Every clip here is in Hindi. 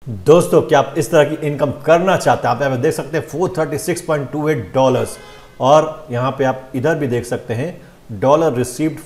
दोस्तों, क्या आप इस तरह की इनकम करना चाहते हैं? आप यहाँ पे देख सकते हैं $436.28 और यहाँ पे आप इधर भी देख सकते हैं डॉलर रिसीव्ड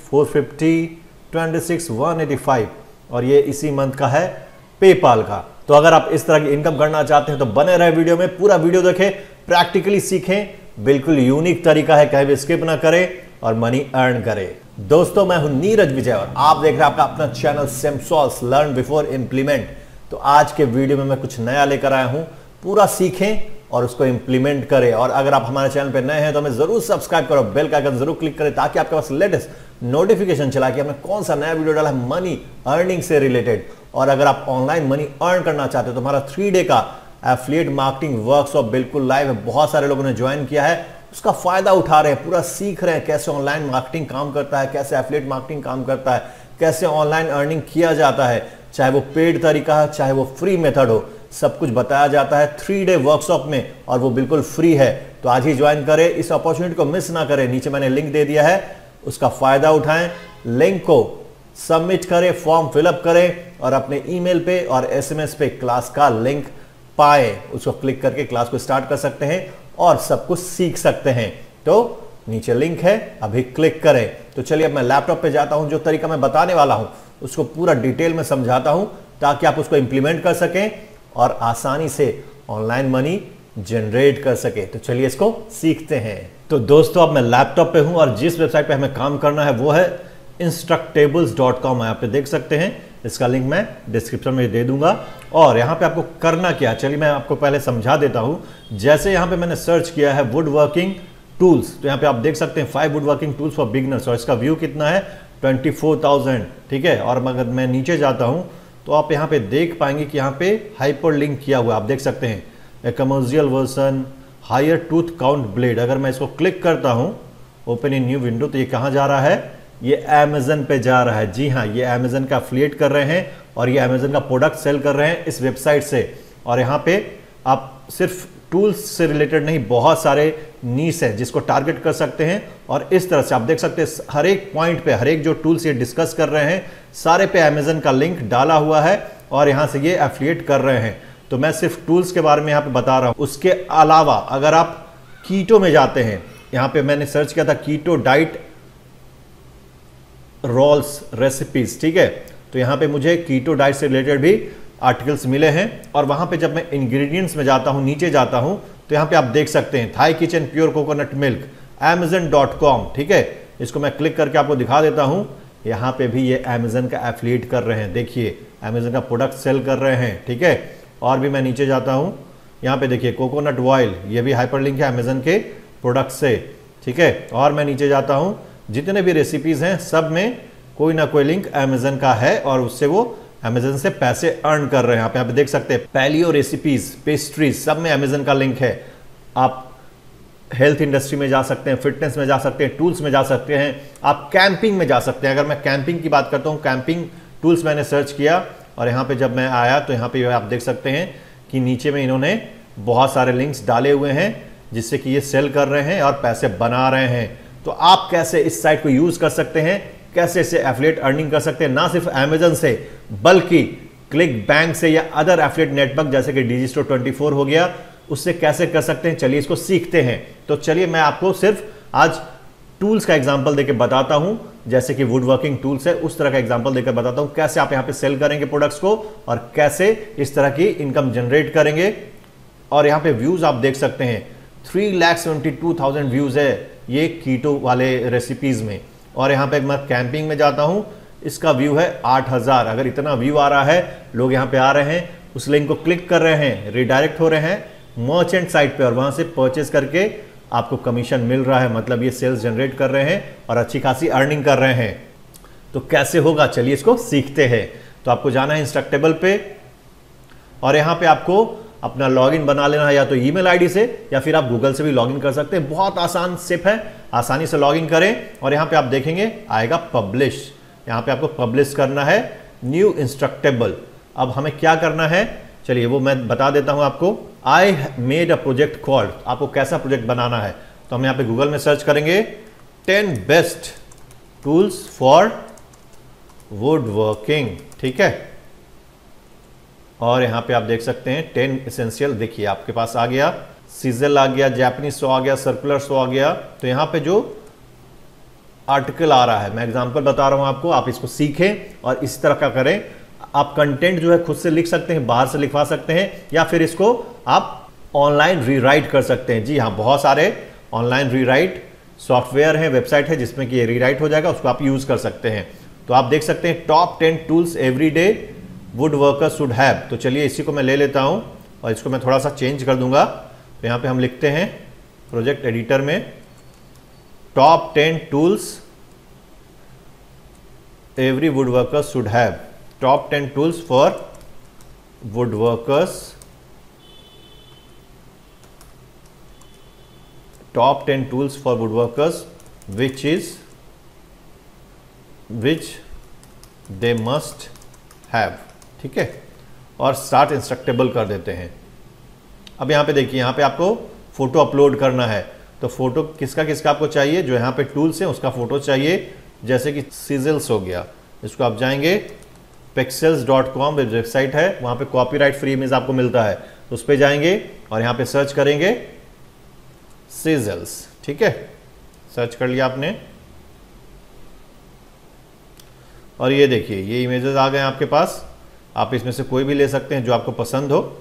450.26 185 और ये इसी मंथ का है पेपाल का। तो अगर आप इस तरह की इनकम करना चाहते हैं तो बने रहे वीडियो में, पूरा वीडियो देखें, प्रैक्टिकली सीखें। बिल्कुल यूनिक तरीका है, कहीं भी स्किप ना करें और मनी अर्न करें। दोस्तों, मैं हूं नीरज विजय और आप देख रहे हैं आपका अपना channel SimSolves learn before implement. तो आज के वीडियो में मैं कुछ नया लेकर आया हूं, पूरा सीखें और उसको इंप्लीमेंट करें। और अगर आप हमारे चैनल पर नए हैं तो हमें जरूर सब्सक्राइब करो, बेल का आइकन जरूर क्लिक करें ताकि आपके पास लेटेस्ट नोटिफिकेशन चला कि हमने कौन सा नया वीडियो डाला है मनी अर्निंग से रिलेटेड। और अगर आप ऑनलाइन मनी अर्न करना चाहते हो तो हमारा 3 डे का एफिलिएट मार्केटिंग वर्कशॉप बिल्कुल लाइव है, बहुत सारे लोगों ने ज्वाइन किया है, उसका फायदा उठा रहे हैं, पूरा सीख रहे हैं कैसे ऑनलाइन मार्केटिंग काम करता है, कैसे एफिलिएट मार्केटिंग काम करता है, कैसे ऑनलाइन अर्निंग किया जाता है, चाहे वो पेड तरीका है चाहे वो फ्री मेथड हो, सब कुछ बताया जाता है 3 डे वर्कशॉप में और वो बिल्कुल फ्री है। तो आज ही ज्वाइन करें, इस अपॉर्चुनिटी को मिस ना करें। नीचे मैंने लिंक दे दिया है, उसका फायदा उठाएं, लिंक को सबमिट करें, फॉर्म फिलअप करें और अपने ईमेल पे और एसएमएस पे क्लास का लिंक पाए, उसको क्लिक करके क्लास को स्टार्ट कर सकते हैं और सब कुछ सीख सकते हैं। तो नीचे लिंक है, अभी क्लिक करें। तो चलिए अब मैं लैपटॉप पे जाता हूं, जो तरीका मैं बताने वाला हूं उसको पूरा डिटेल में समझाता हूं ताकि आप उसको इंप्लीमेंट कर सकें और आसानी से ऑनलाइन मनी जनरेट कर सके। तो चलिए इसको सीखते हैं। तो दोस्तों, अब मैं लैपटॉप पे हूं और जिस वेबसाइट पे हमें काम करना है वो है instructables.com। आप पे देख सकते हैं, इसका लिंक मैं डिस्क्रिप्शन में दे दूंगा। और यहाँ पे आपको करना क्या, चलिए मैं आपको पहले समझा देता हूँ। जैसे यहाँ पे मैंने सर्च किया है वुड वर्किंग टूल्स, तो यहाँ पे आप देख सकते हैं 5 wood working tools for beginners और इसका व्यू कितना है 24,000, ठीक है। और अगर मैं नीचे जाता हूँ तो आप यहाँ पे देख पाएंगे कि यहाँ पे हाइपर लिंक किया हुआ आप देख सकते हैं, a commercial version higher tooth count blade. अगर मैं इसको क्लिक करता हूँ ओपन इन न्यू विंडो, तो ये कहाँ जा रहा है, ये अमेजन पे जा रहा है। जी हाँ, ये अमेजन का एफिलिएट कर रहे हैं और ये अमेजन का प्रोडक्ट सेल कर रहे हैं इस वेबसाइट से। और यहाँ पे आप सिर्फ टूल्स से रिलेटेड नहीं, बहुत सारे नीश है जिसको टारगेट कर सकते हैं। और इस तरह से आप देख सकते हैं हर एक पॉइंट पे, हर एक जो टूल्स ये डिस्कस कर रहे हैं सारे पे अमेजन का लिंक डाला हुआ है और यहाँ से ये एफिलिएट कर रहे हैं। तो मैं सिर्फ टूल्स के बारे में यहाँ पे बता रहा हूँ। उसके अलावा अगर आप कीटो में जाते हैं, यहाँ पे मैंने सर्च किया था कीटो डाइट रोल्स रेसिपीज, ठीक है। तो यहाँ पे मुझे कीटो डाइट से रिलेटेड भी आर्टिकल्स मिले हैं। और वहाँ पे जब मैं इंग्रेडिएंट्स में जाता हूँ, नीचे जाता हूँ, तो यहाँ पे आप देख सकते हैं Thai kitchen pure coconut milk amazon.com, ठीक है। इसको मैं क्लिक करके आपको दिखा देता हूँ। यहाँ पे भी ये अमेजन का एफिलिएट कर रहे हैं, देखिए अमेजन का प्रोडक्ट सेल कर रहे हैं, ठीक है। और भी मैं नीचे जाता हूँ, यहाँ पे देखिए कोकोनट ऑयल, ये भी हाइपरलिंक है अमेजन के प्रोडक्ट से, ठीक है। और मैं नीचे जाता हूँ, जितने भी रेसिपीज हैं सब में कोई ना कोई लिंक अमेजन का है और उससे वो अमेजन से पैसे अर्न कर रहे हैं। आप यहाँ पे देख सकते हैं पैलियो रेसिपीज, पेस्ट्रीज, सब में अमेजन का लिंक है। आप हेल्थ इंडस्ट्री में जा सकते हैं, फिटनेस में जा सकते हैं, टूल्स में जा सकते हैं, आप कैंपिंग में जा सकते हैं। अगर मैं कैंपिंग की बात करता हूँ, कैंपिंग टूल्स मैंने सर्च किया और यहाँ पे जब मैं आया तो यहाँ पे आप देख सकते हैं कि नीचे में इन्होंने बहुत सारे लिंक्स डाले हुए हैं जिससे कि ये सेल कर रहे हैं और पैसे बना रहे हैं। तो आप कैसे इस साइट को यूज कर सकते हैं, कैसे इसे एफिलिएट अर्निंग कर सकते हैं, ना सिर्फ अमेजन से बल्कि क्लिक बैंक से या अदर एफिलिएट नेटवर्क जैसे कि डिजिस्टोर 24 हो गया, उससे कैसे कर सकते हैं, चलिए इसको सीखते हैं। तो चलिए मैं आपको सिर्फ आज टूल्स का एग्जांपल देकर बताता हूं, जैसे कि वुड वर्किंग टूल्स है उस तरह का एग्जांपल देकर बताता हूं कैसे आप यहां पे सेल करेंगे प्रोडक्ट्स को और कैसे इस तरह की इनकम जनरेट करेंगे। और यहां पे व्यूज आप देख सकते हैं 3,72,000 व्यूज है ये कीटो वाले रेसिपीज में। और यहाँ पे मैं कैंपिंग में जाता हूँ, इसका व्यू है 8,000। अगर इतना व्यू आ रहा है, लोग यहाँ पे आ रहे हैं, उस लिंक को क्लिक कर रहे हैं, रिडायरेक्ट हो रहे हैं मर्चेंट साइट पे और वहाँ से परचेज करके आपको कमीशन मिल रहा है, मतलब ये सेल्स जनरेट कर रहे हैं और अच्छी खासी अर्निंग कर रहे हैं। तो कैसे होगा, चलिए इसको सीखते हैं। तो आपको जाना है इंस्ट्रक्टेबल पे और यहाँ पे आपको अपना लॉगिन बना लेना है, या तो ईमेल आईडी से या फिर आप गूगल से भी लॉगिन कर सकते हैं। बहुत आसान स्टेप है, आसानी से लॉगिन करें और यहाँ पे आप देखेंगे आएगा पब्लिश, यहाँ पे आपको पब्लिश करना है न्यू इंस्ट्रक्टेबल। अब हमें क्या करना है, चलिए वो मैं बता देता हूँ आपको। I made a project called, आपको कैसा प्रोजेक्ट बनाना है, तो हम यहाँ पे गूगल में सर्च करेंगे 10 best tools for wood working, ठीक है। और यहाँ पे आप देख सकते हैं 10 एसेंशियल, देखिए आपके पास आ गया, सिजल आ गया, जापानीज सॉ आ गया, सर्कुलर सॉ आ गया। तो यहाँ पे जो आर्टिकल आ रहा है, मैं एग्जांपल बता रहा हूँ आपको, आप इसको सीखें और इस तरह का करें। आप कंटेंट जो है खुद से लिख सकते हैं, बाहर से लिखवा सकते हैं, या फिर इसको आप ऑनलाइन रीराइट कर सकते हैं। जी हाँ, बहुत सारे ऑनलाइन रीराइट सॉफ्टवेयर है, वेबसाइट है जिसमें कि ये रीराइट हो जाएगा, उसको आप यूज कर सकते हैं। तो आप देख सकते हैं top 10 tools everyday wood workers should have. तो चलिए इसी को मैं ले लेता हूं और इसको मैं थोड़ा सा चेंज कर दूंगा। तो यहां पे हम लिखते हैं प्रोजेक्ट एडिटर में top 10 tools every wood workers should have, top 10 tools for wood workers, top 10 tools for wood workers which they must have. ठीक है, और स्टार्ट इंस्ट्रक्टेबल कर देते हैं। अब यहाँ पे देखिए, यहाँ पे आपको फोटो अपलोड करना है। तो फोटो किसका किसका आपको चाहिए, जो यहाँ पे टूल्स है उसका फोटो चाहिए। जैसे कि सिजल्स हो गया, इसको आप जाएंगे pexels.com वेबसाइट है, वहाँ पे कॉपीराइट फ्री इमेज आपको मिलता है, तो उस पर जाएंगे और यहाँ पे सर्च करेंगे सिजल्स। ठीक है, सर्च कर लिया आपने और ये देखिए ये इमेजेस आ गए आपके पास। आप इसमें से कोई भी ले सकते हैं जो आपको पसंद हो।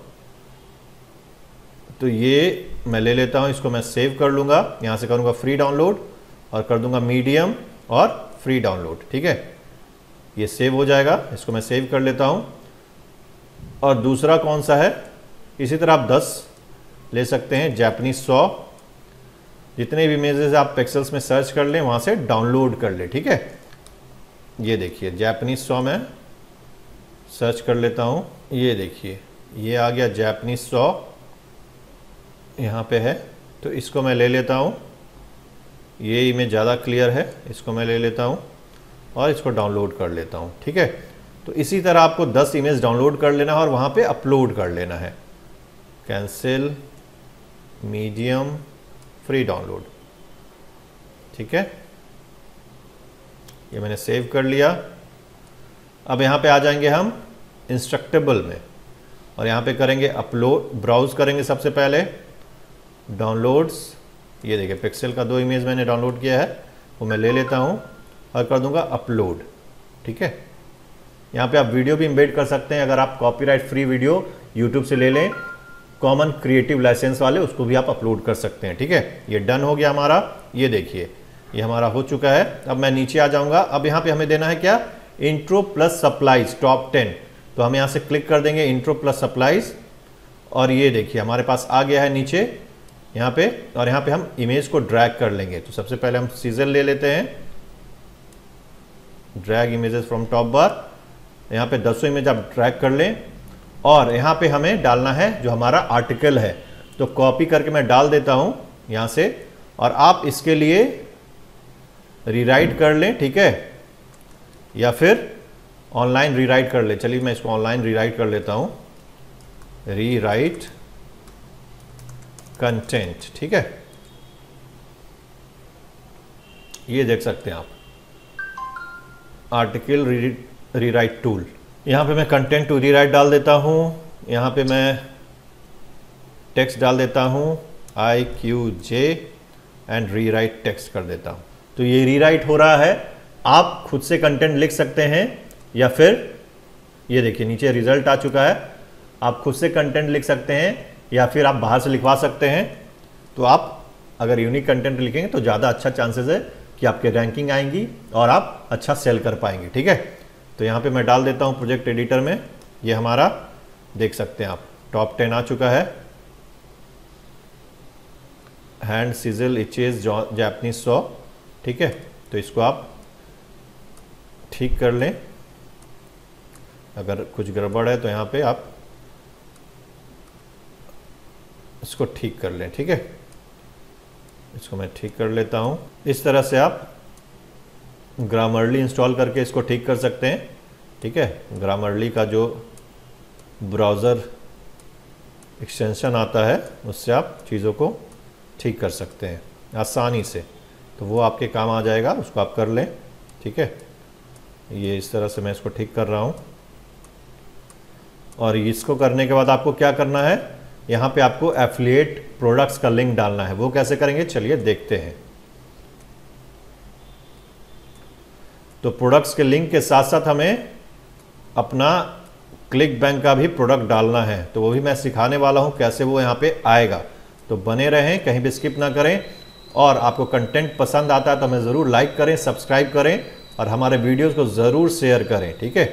तो ये मैं ले लेता हूँ, इसको मैं सेव कर लूँगा, यहाँ से करूँगा फ्री डाउनलोड और कर दूँगा मीडियम और फ्री डाउनलोड। ठीक है, ये सेव हो जाएगा, इसको मैं सेव कर लेता हूँ। और दूसरा कौन सा है, इसी तरह आप 10 ले सकते हैं, जापानीज सॉ। जितने भी इमेजेस आप पिक्सेल्स में सर्च कर लें वहाँ से डाउनलोड कर लें। ठीक है, ये देखिए जापानीज सॉ में सर्च कर लेता हूँ, ये देखिए ये आ गया जापानीज सॉ, यहाँ पे है। तो इसको मैं ले लेता हूँ, ये इमेज ज़्यादा क्लियर है, इसको मैं ले लेता हूँ और इसको डाउनलोड कर लेता हूँ। ठीक है, तो इसी तरह आपको 10 इमेज डाउनलोड कर लेना है और वहाँ पे अपलोड कर लेना है। Cancel, medium, free download. ठीक है, ये मैंने सेव कर लिया। अब यहाँ पे आ जाएंगे हम इंस्ट्रक्टेबल में और यहाँ पे करेंगे अपलोड, ब्राउज करेंगे सबसे पहले डाउनलोड्स। ये देखिए पिक्सेल का 2 इमेज मैंने डाउनलोड किया है, वो मैं ले लेता हूँ और कर दूंगा अपलोड। ठीक है, यहाँ पे आप वीडियो भी इम्बेड कर सकते हैं। अगर आप कॉपीराइट फ्री वीडियो यूट्यूब से ले लें, कॉमन क्रिएटिव लाइसेंस वाले, उसको भी आप अपलोड कर सकते हैं। ठीक है, ये डन हो गया हमारा। ये देखिए ये हमारा हो चुका है। अब मैं नीचे आ जाऊंगा। अब यहाँ पे हमें देना है क्या, इंट्रो प्लस सप्लाईज टॉप 10। तो हम यहाँ से क्लिक कर देंगे इंट्रो प्लस सप्लाईज और ये देखिए हमारे पास आ गया है नीचे यहाँ पे। और यहाँ पे हम इमेज को ड्रैग कर लेंगे। तो सबसे पहले हम सीजल ले लेते हैं, drag images from top bar. यहाँ पे 10 इमेज आप ड्रैग कर लें और यहाँ पे हमें डालना है जो हमारा आर्टिकल है। तो कॉपी करके मैं डाल देता हूँ यहाँ से और आप इसके लिए रीराइट कर लें। ठीक है, या फिर ऑनलाइन रीराइट कर ले। चलिए मैं इसको ऑनलाइन रीराइट कर लेता हूं, रीराइट कंटेंट। ठीक है, ये देख सकते हैं आप आर्टिकल रीराइट टूल। यहां पे मैं कंटेंट टू रीराइट डाल देता हूं, यहां पे मैं टेक्स्ट डाल देता हूं IQJ एंड रीराइट टेक्स्ट कर देता हूं। तो ये रीराइट हो रहा है। आप खुद से कंटेंट लिख सकते हैं या फिर ये देखिए नीचे रिजल्ट आ चुका है। आप खुद से कंटेंट लिख सकते हैं या फिर आप बाहर से लिखवा सकते हैं। तो आप अगर यूनिक कंटेंट लिखेंगे तो ज़्यादा अच्छा चांसेस है कि आपके रैंकिंग आएंगी और आप अच्छा सेल कर पाएंगे। ठीक है, तो यहाँ पे मैं डाल देता हूँ प्रोजेक्ट एडिटर में। ये हमारा देख सकते हैं आप टॉप 10 आ चुका है। Hand chisel etches Japanese saw. ठीक है, तो इसको आप ठीक कर लें। अगर कुछ गड़बड़ है तो यहाँ पे आप इसको ठीक कर लें। ठीक है, इसको मैं ठीक कर लेता हूँ। इस तरह से आप ग्रामरली इंस्टॉल करके इसको ठीक कर सकते हैं। ठीक है, ग्रामरली का जो ब्राउज़र एक्सटेंशन आता है उससे आप चीज़ों को ठीक कर सकते हैं आसानी से। तो वो आपके काम आ जाएगा, उसको आप कर लें। ठीक है, ये इस तरह से मैं इसको ठीक कर रहा हूँ और इसको करने के बाद आपको क्या करना है, यहाँ पे आपको एफिलिएट प्रोडक्ट्स का लिंक डालना है। वो कैसे करेंगे चलिए देखते हैं। तो प्रोडक्ट्स के लिंक के साथ साथ हमें अपना क्लिक बैंक का भी प्रोडक्ट डालना है, तो वो भी मैं सिखाने वाला हूँ कैसे वो यहाँ पे आएगा। तो बने रहें, कहीं भी स्किप ना करें। और आपको कंटेंट पसंद आता है तो हमें ज़रूर लाइक करें, सब्सक्राइब करें और हमारे वीडियोस को ज़रूर शेयर करें, ठीक है।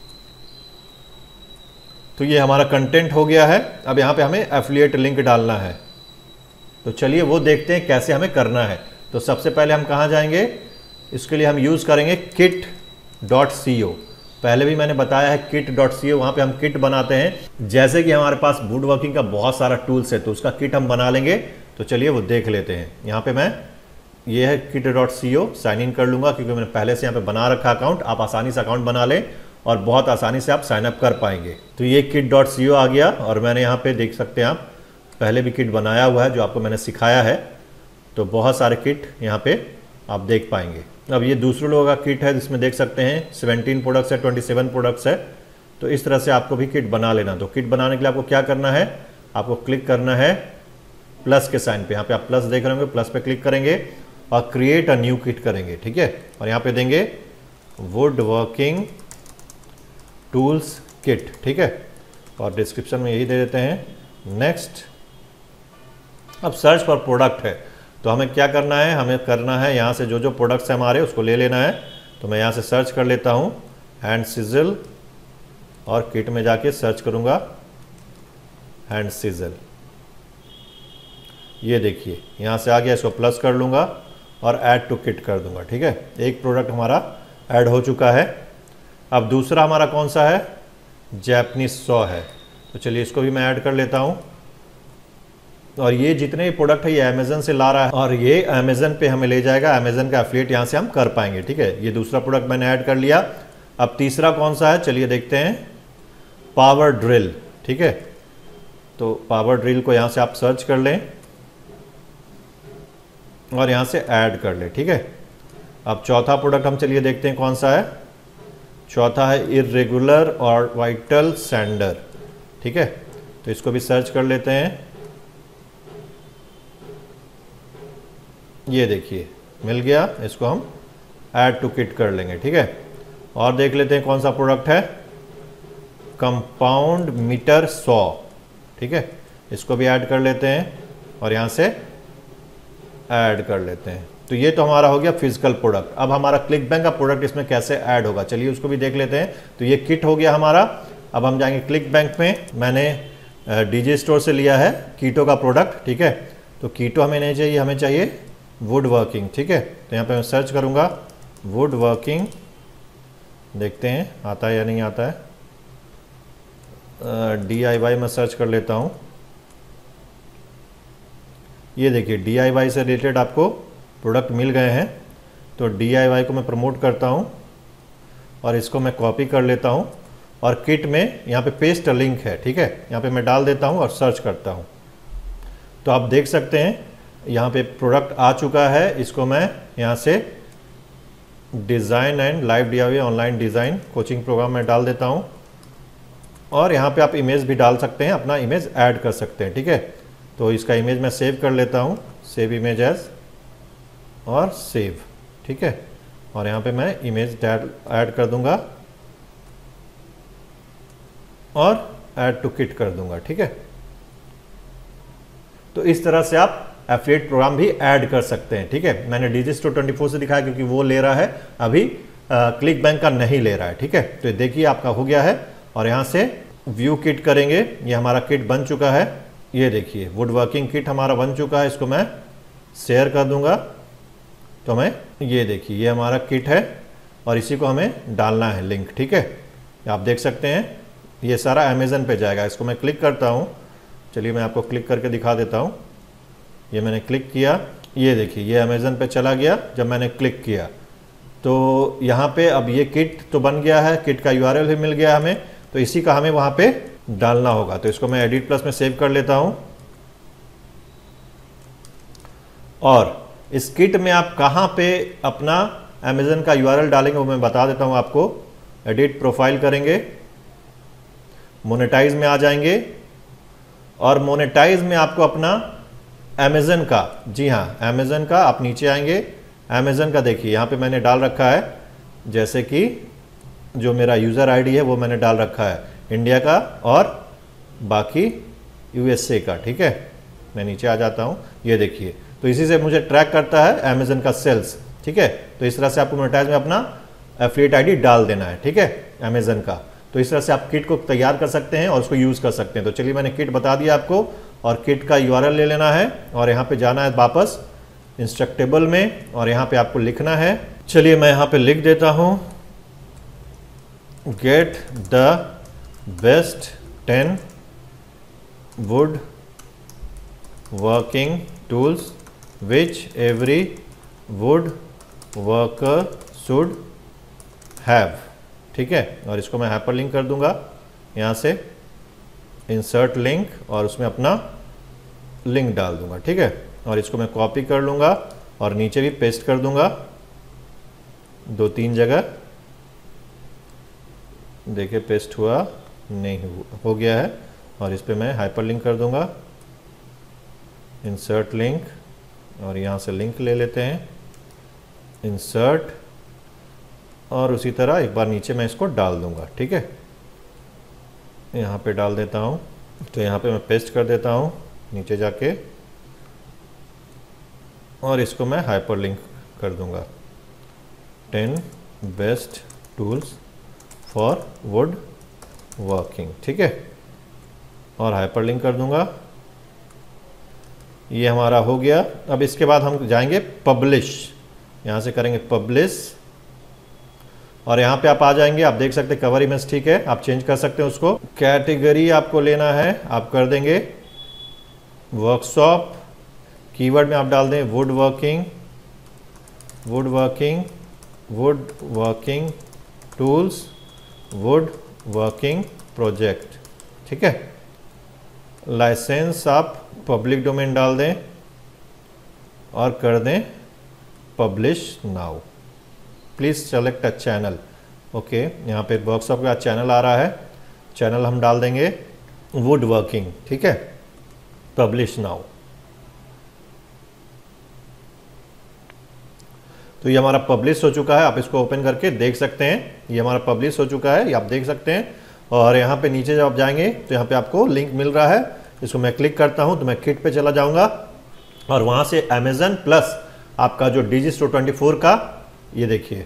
तो ये हमारा कंटेंट हो गया है। अब यहाँ पे हमें एफिलिएट लिंक डालना है, तो चलिए वो देखते हैं कैसे हमें करना है। तो सबसे पहले हम कहाँ जाएंगे, इसके लिए हम यूज़ करेंगे kit.co। पहले भी मैंने बताया है kit.co, वहाँ पे हम किट बनाते हैं। जैसे कि हमारे पास वुड वर्किंग का बहुत सारा टूल्स है तो उसका किट हम बना लेंगे। तो चलिए वो देख लेते हैं। यहाँ पे मैं ये है kit.co, साइन इन कर लूँगा क्योंकि मैंने पहले से यहाँ पे बना रखा अकाउंट। आप आसानी से अकाउंट बना लें और बहुत आसानी से आप साइन अप कर पाएंगे। तो ये kit.co आ गया और मैंने यहाँ पे देख सकते हैं आप पहले भी किट बनाया हुआ है जो आपको मैंने सिखाया है। तो बहुत सारे किट यहाँ पे आप देख पाएंगे। अब ये दूसरे लोगों का किट है जिसमें देख सकते हैं 17 प्रोडक्ट्स है, 27 प्रोडक्ट्स है। तो इस तरह से आपको भी किट बना लेना। तो किट बनाने के लिए आपको क्या करना है, आपको क्लिक करना है प्लस के साइन पे। यहाँ पे आप प्लस देख रहे होंगे, प्लस पे क्लिक करेंगे और क्रिएट अ न्यू किट करेंगे, ठीक है। और यहाँ पे देंगे वुड वर्किंग टूल्स किट, ठीक है। और डिस्क्रिप्शन में यही दे देते हैं नेक्स्ट। अब सर्च फॉर प्रोडक्ट है, तो हमें क्या करना है, हमें करना है यहाँ से जो जो प्रोडक्ट्स हैं हमारे उसको ले लेना है। तो मैं यहाँ से सर्च कर लेता हूँ हैंड सिजल और किट में जाके सर्च करूँगा हैंड सिजल। ये देखिए यहाँ से आ गया, इसको प्लस कर लूँगा और ऐड टू किट कर दूँगा, ठीक है। एक प्रोडक्ट हमारा ऐड हो चुका है। अब दूसरा हमारा कौन सा है, जैपनीज सॉ है। तो चलिए इसको भी मैं ऐड कर लेता हूँ। और ये जितने भी प्रोडक्ट है ये अमेजन से ला रहा है और ये अमेजन पे हमें ले जाएगा। अमेजन का एफिलिएट यहाँ से हम कर पाएंगे, ठीक है। ये दूसरा प्रोडक्ट मैंने ऐड कर लिया। अब तीसरा कौन सा है चलिए देखते हैं, पावर ड्रिल, ठीक है। तो पावर ड्रिल को यहाँ से आप सर्च कर लें और यहाँ से ऐड कर लें, ठीक है। अब चौथा प्रोडक्ट हम चलिए देखते हैं कौन सा है। चौथा है इर्रेगुलर और वाइटल सैंडर, ठीक है। तो इसको भी सर्च कर लेते हैं। ये देखिए मिल गया, इसको हम ऐड टू किट कर लेंगे, ठीक है। और देख लेते हैं कौन सा प्रोडक्ट है, कंपाउंड मीटर सॉ, ठीक है। इसको भी ऐड कर लेते हैं और यहाँ से ऐड कर लेते हैं। तो ये तो हमारा हो गया फिजिकल प्रोडक्ट। अब हमारा क्लिक बैंक का प्रोडक्ट इसमें कैसे ऐड होगा चलिए उसको भी देख लेते हैं। तो ये किट हो गया हमारा। अब हम जाएंगे क्लिक बैंक में। मैंने डीजे स्टोर से लिया है कीटो का प्रोडक्ट, ठीक है। तो कीटो हमें नहीं चाहिए, हमें चाहिए वुड वर्किंग, ठीक है। तो यहाँ पे मैं सर्च करूँगा वुड वर्किंग, देखते हैं आता है या नहीं आता है। DIY में सर्च कर लेता हूँ। ये देखिए DIY से रिलेटेड आपको प्रोडक्ट मिल गए हैं। तो DIY को मैं प्रमोट करता हूँ और इसको मैं कॉपी कर लेता हूँ और किट में यहाँ पे पेस्ट लिंक है, ठीक है। यहाँ पे मैं डाल देता हूँ और सर्च करता हूँ। तो आप देख सकते हैं यहाँ पे प्रोडक्ट आ चुका है। इसको मैं यहाँ से design and live DIY online design coaching program में डाल देता हूँ और यहाँ पे आप इमेज भी डाल सकते हैं, अपना इमेज ऐड कर सकते हैं, ठीक है। तो इसका इमेज मैं सेव कर लेता हूँ, सेव इमेज एज और सेव, ठीक है। और यहाँ पे मैं इमेज ऐड कर दूंगा और ऐड टू किट कर दूंगा, ठीक है। तो इस तरह से आप एफिलिएट प्रोग्राम भी ऐड कर सकते हैं, ठीक है। मैंने डीजे स्टोर 24 से दिखाया क्योंकि वो ले रहा है, अभी क्लिक बैंक का नहीं ले रहा है, ठीक है। तो देखिए आपका हो गया है और यहाँ से व्यू किट करेंगे। ये हमारा किट बन चुका है। ये देखिए वुड वर्किंग किट हमारा बन चुका है। इसको मैं शेयर कर दूंगा। तो मैं ये देखिए ये हमारा किट है और इसी को हमें डालना है लिंक, ठीक है। आप देख सकते हैं ये सारा अमेजन पे जाएगा। इसको मैं क्लिक करता हूँ, चलिए मैं आपको क्लिक करके दिखा देता हूँ। ये मैंने क्लिक किया, ये देखिए ये अमेजन पे चला गया जब मैंने क्लिक किया। तो यहाँ पे अब ये किट तो बन गया है, किट का URL भी मिल गया हमें। तो इसी का हमें वहाँ पे डालना होगा। तो इसको मैं एडिट प्लस में सेव कर लेता हूँ। और इस किट में आप कहाँ पे अपना अमेजन का URL डालेंगे वो मैं बता देता हूँ आपको। एडिट प्रोफाइल करेंगे मोनेटाइज में आ जाएंगे और मोनेटाइज में आपको अपना अमेजन का, जी हाँ अमेजन का, आप नीचे आएंगे अमेजन का, देखिए यहाँ पे मैंने डाल रखा है, जैसे कि जो मेरा यूज़र आईडी है वो मैंने डाल रखा है इंडिया का और बाकी यूएसए का। ठीक है, मैं नीचे आ जाता हूँ, ये देखिए, तो इसी से मुझे ट्रैक करता है अमेजन का सेल्स। ठीक है, तो इस तरह से आपको मोनेटाइज में अपना एफिलिएट आईडी डाल देना है। ठीक है, अमेजन का। तो इस तरह से आप किट को तैयार कर सकते हैं और उसको यूज़ कर सकते हैं। तो चलिए, मैंने किट बता दिया आपको, और किट का यूआरएल ले लेना है और यहाँ पे जाना है वापस इंस्ट्रक्टेबल में और यहाँ पे आपको लिखना है, चलिए मैं यहाँ पे लिख देता हूँ, get the best 10 wood working tools which every wood worker should have. ठीक है, और इसको मैं हाइपरलिंक कर दूंगा, यहाँ से इंसर्ट लिंक और उसमें अपना लिंक डाल दूंगा। ठीक है, और इसको मैं कॉपी कर लूँगा और नीचे भी पेस्ट कर दूंगा 2-3 जगह। देखिए पेस्ट हुआ नहीं, हो गया है, और इस पर मैं हाइपरलिंक कर दूंगा, इंसर्ट लिंक, और यहाँ से लिंक ले लेते हैं, इंसर्ट, और उसी तरह एक बार नीचे मैं इसको डाल दूंगा। ठीक है, यहाँ पे डाल देता हूँ, तो यहाँ पे मैं पेस्ट कर देता हूँ नीचे जाके, और इसको मैं हाइपरलिंक कर दूंगा, 10 best tools for wood working. ठीक है, और हाइपरलिंक कर दूंगा, ये हमारा हो गया। अब इसके बाद हम जाएंगे पब्लिश, यहाँ से करेंगे पब्लिश, और यहाँ पे आप आ जाएंगे, आप देख सकते हैं कवर इमेज ठीक है, आप चेंज कर सकते हैं उसको। कैटेगरी आपको लेना है, आप कर देंगे वर्कशॉप, कीवर्ड में आप डाल दें wood working, wood working, wood working tools, wood working project. ठीक है, लाइसेंस आप पब्लिक डोमेन डाल दें और कर दें publish now. Please select a channel. Okay, यहाँ पे वर्कशॉप का चैनल आ रहा है, चैनल हम डाल देंगे वुड वर्किंग। ठीक है, पब्लिश नाउ। तो ये हमारा पब्लिश हो चुका है, आप इसको ओपन करके देख सकते हैं, ये हमारा पब्लिश हो चुका है, ये आप देख सकते हैं। और यहाँ पे नीचे जब आप जाएंगे तो यहाँ पे आपको लिंक मिल रहा है, इसको मैं क्लिक करता हूँ तो मैं किट पे चला जाऊँगा और वहाँ से अमेजन प्लस आपका जो डिजिस्टोर 24 का, ये देखिए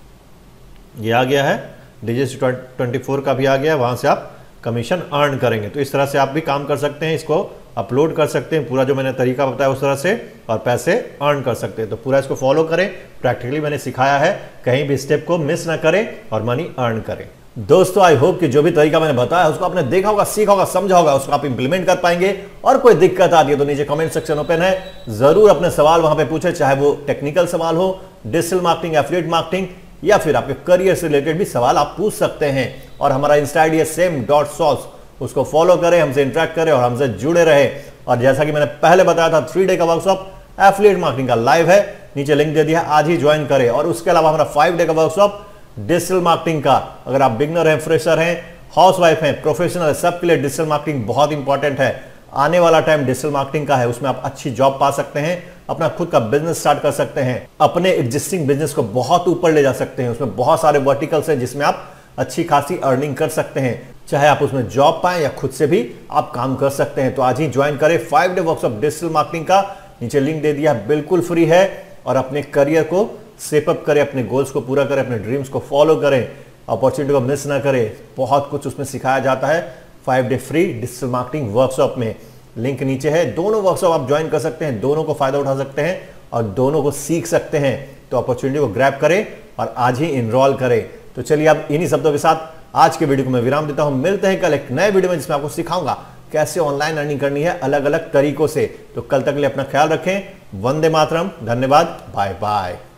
ये आ गया है, डिजिस्टोर 24 का भी आ गया है, वहाँ से आप कमीशन अर्न करेंगे। तो इस तरह से आप भी काम कर सकते हैं, इसको अपलोड कर सकते हैं, पूरा जो मैंने तरीका बताया उस तरह से, और पैसे अर्न कर सकते हैं। तो पूरा इसको फॉलो करें, प्रैक्टिकली मैंने सिखाया है, कहीं भी स्टेप को मिस ना करें और मनी अर्न करें। दोस्तों आई होप कि जो भी तरीका मैंने बताया उसको आपने देखा होगा, सीखा होगा, समझा होगा, उसको आप इंप्लीमेंट कर पाएंगे। और कोई दिक्कत आती है तो नीचे कमेंट सेक्शन ओपन है, जरूर अपने सवाल वहां पे पूछे, चाहे वो टेक्निकल सवाल हो, डिजिटल मार्केटिंग, एफिलिएट मार्केटिंग, या फिर आपके करियर से रिलेटेड भी सवाल आप पूछ सकते हैं। और हमारा इंस्टा आईडी है same.sauce, उसको फॉलो करें, हमसे इंटरेक्ट करें और हमसे जुड़े रहे। और जैसा कि मैंने पहले बताया था, 3 डे का वर्कशॉप एफिलिएट मार्केटिंग का लाइव है, नीचे लिंक दे दिया, आज ही ज्वाइन करें। और उसके अलावा हमारा 5 डे का वर्कशॉप डिजिटल मार्केटिंग का, अगर आप बिगनर हैं, फ्रेशर हैं, हाउसवाइफ हैं, प्रोफेशनल है, सबके लिए डिजिटल मार्केटिंग बहुत इंपॉर्टेंट है। आने वाला टाइम डिजिटल मार्केटिंग का है, उसमें आप अच्छी जॉब पा सकते हैं, अपना खुद का बिजनेस स्टार्ट कर सकते हैं, अपने एग्जिस्टिंग बिजनेस को बहुत ऊपर ले जा सकते हैं। उसमें बहुत सारे वर्टिकल्स हैं जिसमें आप अच्छी खासी अर्निंग कर सकते हैं, चाहे आप उसमें जॉब पाएं या खुद से भी आप काम कर सकते हैं। तो आज ही ज्वाइन करें 5 डे वर्कशॉप डिजिटल मार्केटिंग का, नीचे लिंक दे दिया, बिल्कुल फ्री है। और अपने करियर को सेप अप करें, अपने गोल्स को पूरा करें, अपने ड्रीम्स को फॉलो करें, अपॉर्चुनिटी को मिस ना करें। बहुत कुछ उसमें सिखाया जाता है 5 day free digital marketing workshop में। लिंक नीचे है, दोनों वर्कशॉप आप ज्वाइन कर सकते हैं, दोनों को फायदा उठा सकते हैं और दोनों को सीख सकते हैं। तो अपॉर्चुनिटी को ग्रैब करें और आज ही इनरोल करें। तो चलिए अब इन्हीं शब्दों के साथ आज के वीडियो को मैं विराम देता हूं। मिलते हैं कल एक नए वीडियो में जिसमें आपको सिखाऊंगा कैसे ऑनलाइन अर्निंग करनी है अलग अलग तरीकों से। तो कल तक के लिए अपना ख्याल रखें। वंदे मातरम, धन्यवाद, बाय बाय।